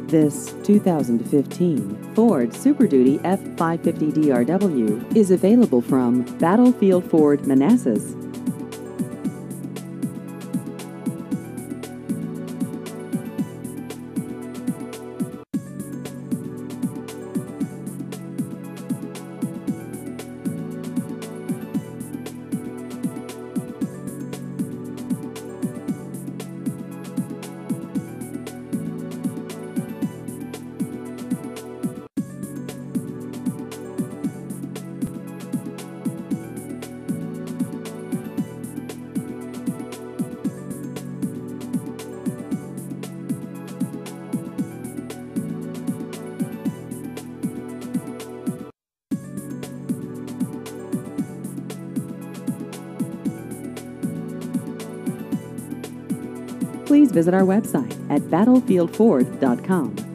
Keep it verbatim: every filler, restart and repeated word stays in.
This two thousand fifteen Ford Super Duty F five fifty D R W is available from Battlefield Ford Manassas. Please visit our website at battlefield ford dot com.